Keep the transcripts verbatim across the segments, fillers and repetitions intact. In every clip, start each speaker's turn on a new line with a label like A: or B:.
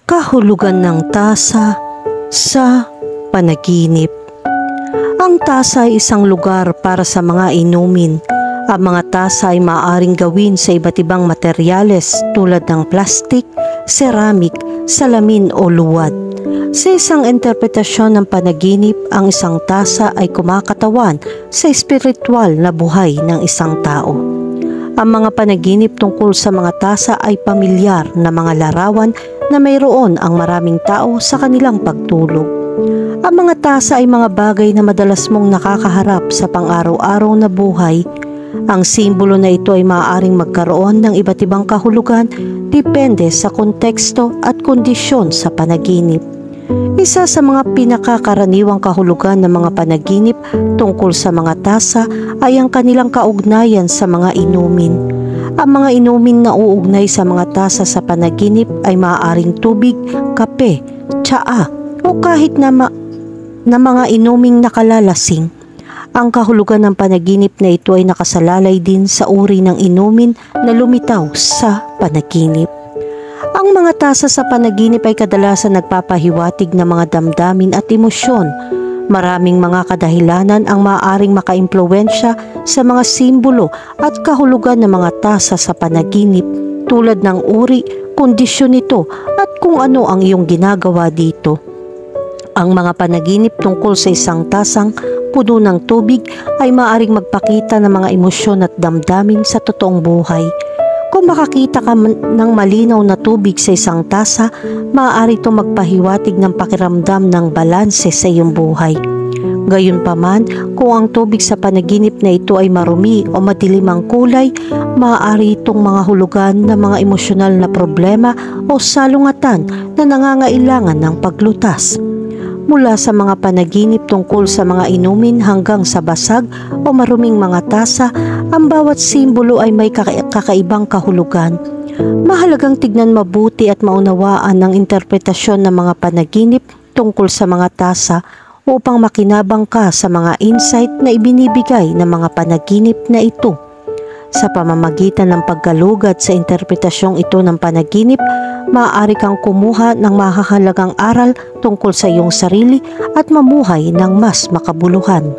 A: Kahulugan ng tasa sa panaginip. Ang tasa ay isang lugar para sa mga inumin. Ang mga tasa ay maaaring gawin sa iba't ibang materyales tulad ng plastik, ceramic, salamin o luwad. Sa isang interpretasyon ng panaginip, ang isang tasa ay kumakatawan sa espiritual na buhay ng isang tao. Ang mga panaginip tungkol sa mga tasa ay pamilyar na mga larawan na mayroon ang maraming tao sa kanilang pagtulog. Ang mga tasa ay mga bagay na madalas mong nakakaharap sa pang-araw-araw na buhay. Ang simbolo na ito ay maaaring magkaroon ng iba't ibang kahulugan depende sa konteksto at kondisyon sa panaginip. Isa sa mga pinakakaraniwang kahulugan ng mga panaginip tungkol sa mga tasa ay ang kanilang kaugnayan sa mga inumin. Ang mga inumin na uugnay sa mga tasa sa panaginip ay maaaring tubig, kape, tsaa o kahit na, ma na mga inuming nakalalasing. Ang kahulugan ng panaginip na ito ay nakasalalay din sa uri ng inumin na lumitaw sa panaginip. Ang mga tasa sa panaginip ay kadalasan nagpapahiwatig ng mga damdamin at emosyon. Maraming mga kadahilanan ang maaaring makaimpluwensya sa mga simbolo at kahulugan ng mga tasa sa panaginip tulad ng uri, kondisyon nito at kung ano ang iyong ginagawa dito. Ang mga panaginip tungkol sa isang tasang puno ng tubig ay maaaring magpakita ng mga emosyon at damdamin sa totoong buhay. Kung makakita ka ng malinaw na tubig sa isang tasa, maaari itong magpahiwatig ng pakiramdam ng balanse sa iyong buhay. Gayunpaman, kung ang tubig sa panaginip na ito ay marumi o madilim ang kulay, maaari itong mga hulugan ng mga emosyonal na problema o salungatan na nangangailangan ng paglutas. Mula sa mga panaginip tungkol sa mga inumin hanggang sa basag o maruming mga tasa, ang bawat simbolo ay may kaka kakaibang kahulugan. Mahalagang tignan mabuti at maunawaan ang interpretasyon ng mga panaginip tungkol sa mga tasa upang makinabang ka sa mga insight na ibinibigay ng mga panaginip na ito. Sa pamamagitan ng paggalugad sa interpretasyong ito ng panaginip, maaari kang kumuha ng mahahalagang aral tungkol sa iyong sarili at mamuhay ng mas makabuluhan.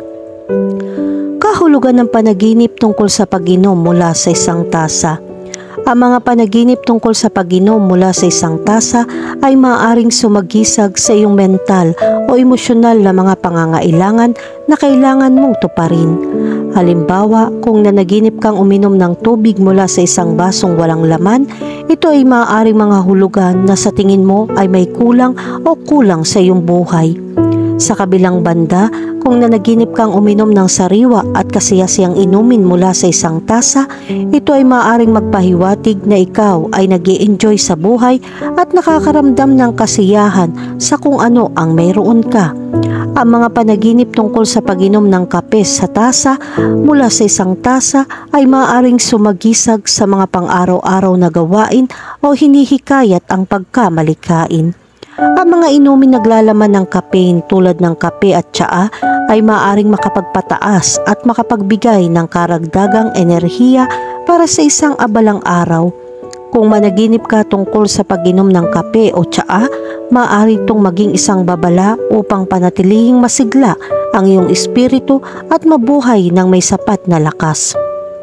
A: Kahulugan ng panaginip tungkol sa pag-inom mula sa isang tasa. Ang mga panaginip tungkol sa pag-inom mula sa isang tasa ay maaaring sumagisag sa iyong mental o emosyonal na mga pangangailangan na kailangan mong tuparin. Halimbawa, kung nanaginip kang uminom ng tubig mula sa isang basong walang laman, ito ay maaaring mga hulugan na sa tingin mo ay may kulang o kulang sa iyong buhay. Sa kabilang banda, kung nanaginip kang uminom ng sariwa at kasiyasiyang inumin mula sa isang tasa, ito ay maaaring magpahiwatig na ikaw ay nag-i-enjoy sa buhay at nakakaramdam ng kasiyahan sa kung ano ang mayroon ka. Ang mga panaginip tungkol sa pag-inom ng kape sa tasa mula sa isang tasa ay maaaring sumagisag sa mga pang-araw-araw na gawain o hinihikayat ang pagkamalikain. Ang mga inumin naglalaman ng caffeine tulad ng kape at tsaa ay maaaring makapagpataas at makapagbigay ng karagdagang enerhiya para sa isang abalang araw. Kung managinip ka tungkol sa pag-inom ng kape o tsaa, maaari itong maging isang babala upang panatilihing masigla ang iyong espiritu at mabuhay ng may sapat na lakas.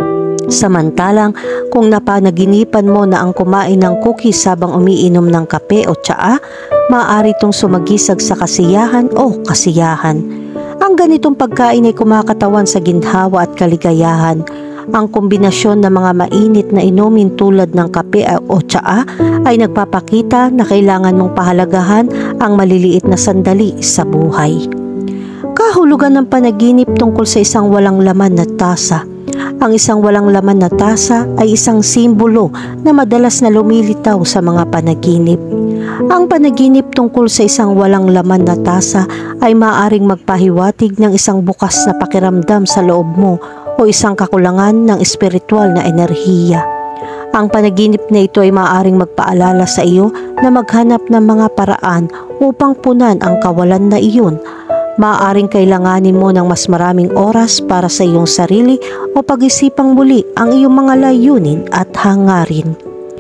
A: Samantalang, kung napanaginipan mo na ang kumain ng cookies habang umiinom ng kape o tsaa, maaari itong sumagisag sa kasiyahan o kasiyahan. Ang ganitong pagkain ay kumakatawan sa ginhawa at kaligayahan. Ang kombinasyon ng mga mainit na inumin tulad ng kape o tsaa ay nagpapakita na kailangan mong pahalagahan ang maliliit na sandali sa buhay. Kahulugan ng panaginip tungkol sa isang walang laman na tasa. Ang isang walang laman na tasa ay isang simbolo na madalas na lumilitaw sa mga panaginip. Ang panaginip tungkol sa isang walang laman na tasa ay maaaring magpahiwatig ng isang bukas na pakiramdam sa loob mo o isang kakulangan ng espiritual na enerhiya. Ang panaginip na ito ay maaaring magpaalala sa iyo na maghanap ng mga paraan upang punan ang kawalan na iyon. Maaaring kailanganin mo ng mas maraming oras para sa iyong sarili o pag-isipang muli ang iyong mga layunin at hangarin.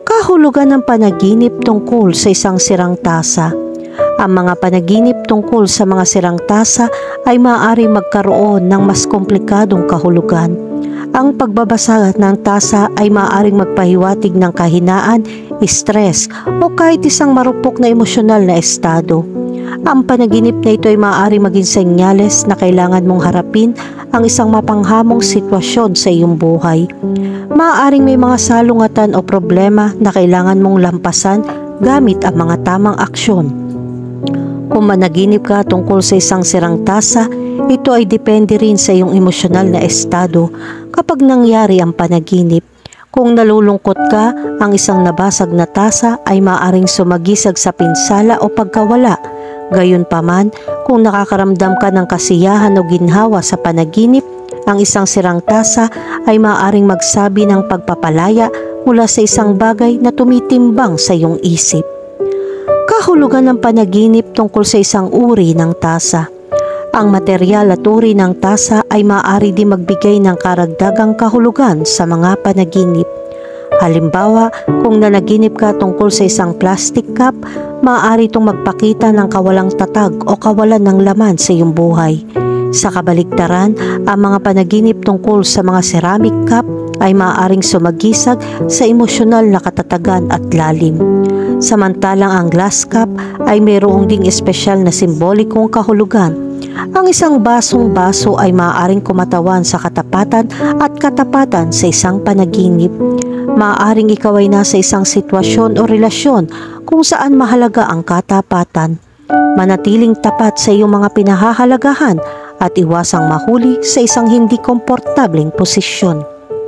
A: Kahulugan ng panaginip tungkol sa isang sirang tasa. Ang mga panaginip tungkol sa mga sirang tasa ay maaari magkaroon ng mas komplikadong kahulugan. Ang pagbabasa ng tasa ay maaaring magpahiwatig ng kahinaan, stress o kahit isang marupok na emosyonal na estado. Ang panaginip na ito ay maaari maging senyales na kailangan mong harapin ang isang mapanghamong sitwasyon sa iyong buhay. Maaaring may mga salungatan o problema na kailangan mong lampasan gamit ang mga tamang aksyon. Kung managinip ka tungkol sa isang sirang tasa, ito ay depende rin sa iyong emosyonal na estado kapag nangyari ang panaginip. Kung nalulungkot ka, ang isang nabasag na tasa ay maaaring sumagisag sa pinsala o pagkawala. Gayunpaman, kung nakakaramdam ka ng kasiyahan o ginhawa sa panaginip, ang isang sirang tasa ay maaaring magsabi ng pagpapalaya mula sa isang bagay na tumitimbang sa iyong isip. Kahulugan ng panaginip tungkol sa isang uri ng tasa. Ang materyal at uri ng tasa ay maaari din magbigay ng karagdagang kahulugan sa mga panaginip. Halimbawa, kung nanaginip ka tungkol sa isang plastic cup, maaari itong magpakita ng kawalang tatag o kawalan ng laman sa iyong buhay. Sa kabaligtaran, ang mga panaginip tungkol sa mga ceramic cup ay maaaring sumagisag sa emosyonal na katatagan at lalim. Samantalang ang glass cup ay mayroong ding espesyal na simbolikong kahulugan. Ang isang basong-baso ay maaaring kumatawan sa katapatan at katapatan sa isang panaginip. Maaaring ikaw ay nasa isang sitwasyon o relasyon kung saan mahalaga ang katapatan. Manatiling tapat sa iyong mga pinahahalagahan at iwasang mahuli sa isang hindi komportableng posisyon.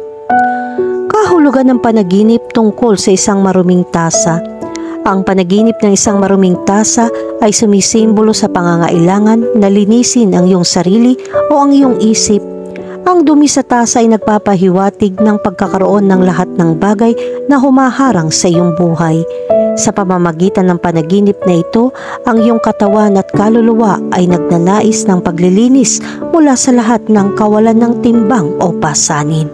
A: Kahulugan ng panaginip tungkol sa isang maruming tasa. Ang panaginip ng isang maruming tasa ay sumisimbolo sa pangangailangan na linisin ang iyong sarili o ang iyong isip. Ang dumi sa tasa ay nagpapahiwatig ng pagkakaroon ng lahat ng bagay na humaharang sa iyong buhay. Sa pamamagitan ng panaginip na ito, ang iyong katawan at kaluluwa ay nagnanais ng paglilinis mula sa lahat ng kawalan ng timbang o pasanin.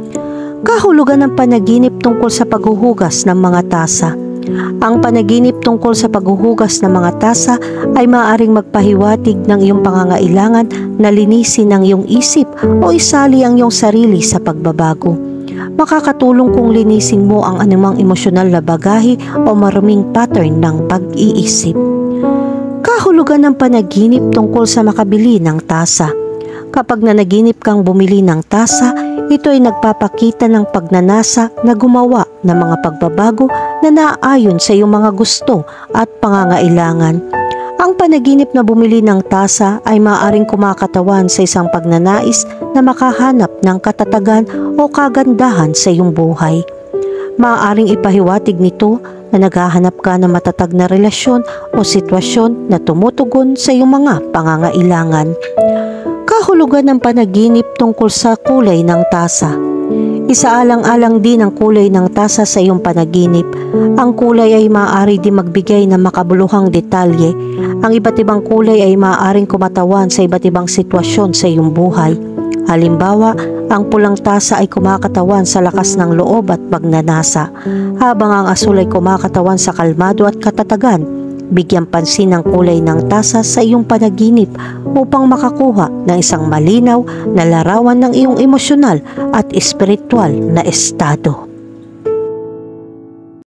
A: Kahulugan ng panaginip tungkol sa paghuhugas ng mga tasa. Ang panaginip tungkol sa paghuhugas ng mga tasa ay maaaring magpahiwatig ng iyong pangangailangan na linisin ang iyong isip o isali ang iyong sarili sa pagbabago. Makakatulong kung linisin mo ang anumang emosyonal na bagahe o maruming pattern ng pag-iisip. Kahulugan ng panaginip tungkol sa makabili ng tasa. Kapag nanaginip kang bumili ng tasa, ito ay nagpapakita ng pagnanasa na gumawa ng mga pagbabago na naaayon sa iyong mga gusto at pangangailangan. Ang panaginip na bumili ng tasa ay maaaring kumakatawan sa isang pagnanais na makahanap ng katatagan o kagandahan sa iyong buhay. Maaaring ipahiwatig nito na naghahanap ka ng matatag na relasyon o sitwasyon na tumutugon sa iyong mga pangangailangan. Kahulugan ng panaginip tungkol sa kulay ng tasa. Isaalang-alang din ang kulay ng tasa sa iyong panaginip. Ang kulay ay maaari din magbigay ng makabuluhang detalye. Ang iba't ibang kulay ay maaaring kumatawan sa iba't ibang sitwasyon sa iyong buhay. Halimbawa, ang pulang tasa ay kumakatawan sa lakas ng loob at pagnanasa, habang ang asul ay kumakatawan sa kalmado at katatagan. Bigyang pansin ang kulay ng tasa sa iyong panaginip upang makakuha ng isang malinaw na larawan ng iyong emosyonal at espiritual na estado.